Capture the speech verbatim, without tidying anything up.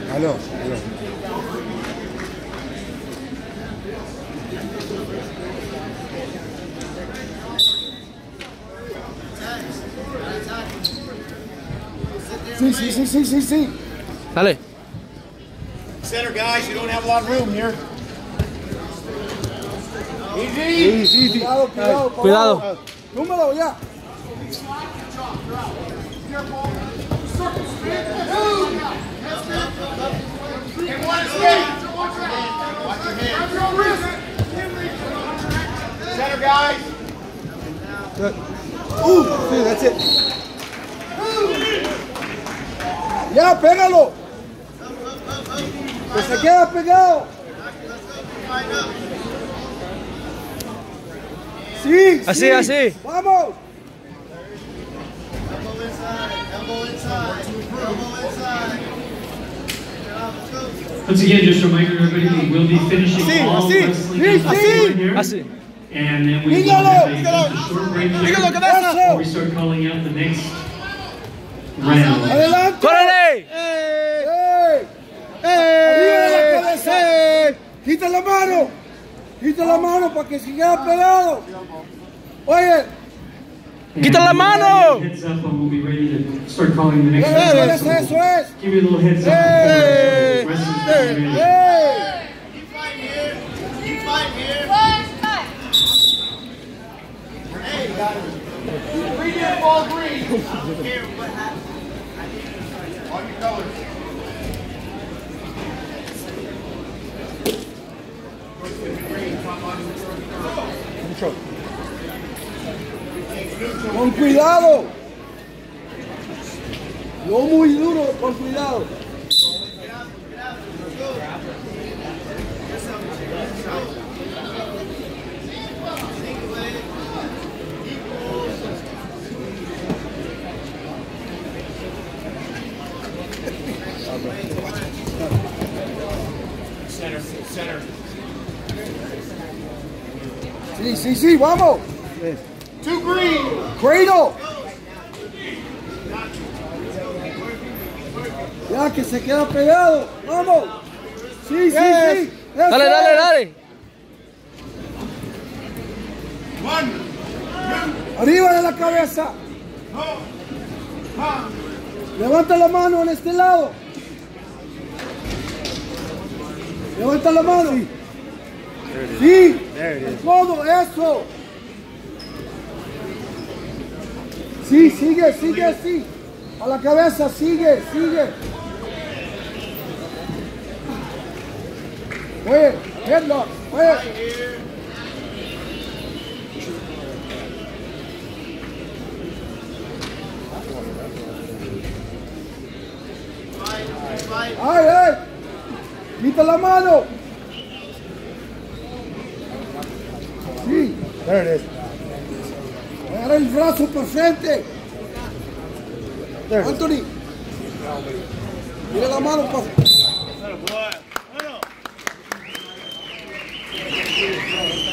Aló, aló. Sí, sí, sí, sí, sí, sí. Dale. Center, guys. You don't have a lot of room here. Easy. Easy, easy. Cuidado, cuidado. Cuidado. Túmalo ya. Center, guys. Good. Ooh, sí, that's it. Ya, pégalo. Que se queda pegado. Sí, Así, sí. así. Vamos. Once again, just a reminder to everybody, we will be finishing Así, all así, wrestling sí, on the floor sí. here. Así. And then we will Dígalo, have a, dígalo. just a short break here Dígalo, cabeza. before we start calling out the next round. Adelante. ¡Córrele! ¡Ey! ¡Arriba de la cabeza! ¡Quita la mano! ¡Quita la mano para que se quede pegado! Oye, And ¡Quita la we'll mano! give you a heads up and we'll be ready to start calling the next eso round. es, So eso es. give you a little heads up Hey! before the wrestling's getting ready. ¡Ey! Keep fighting here. Keep fighting here. Hey, green and ball green. I don't care what happens. All your colors. Con cuidado. No muy duro, con cuidado. Center, center. Sí, sí, sí, vamos. Two green. Cradle. Ya que se queda pegado. Vamos. Sí, sí, sí. Eso Dale, dale, es. dale. One, two, Arriba de la cabeza. no, one. Levanta la mano en este lado. Levanta la mano. Sí. El codo, eso. Sí, sigue, sigue así. A la cabeza, sigue, sigue. Oye, headlock, oye. Ay, ay. Quita la mano. Sí. There it is. Agarra el brazo por frente. Anthony. Mira la mano por Bueno.